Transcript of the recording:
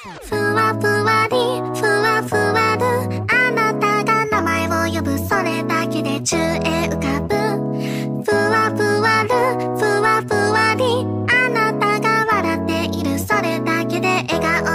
ふわふわりふわふわるあなたが名前を呼ぶそれだけで宙へ浮かぶふわふわるふわふわりあなたが笑っているそれだけで笑顔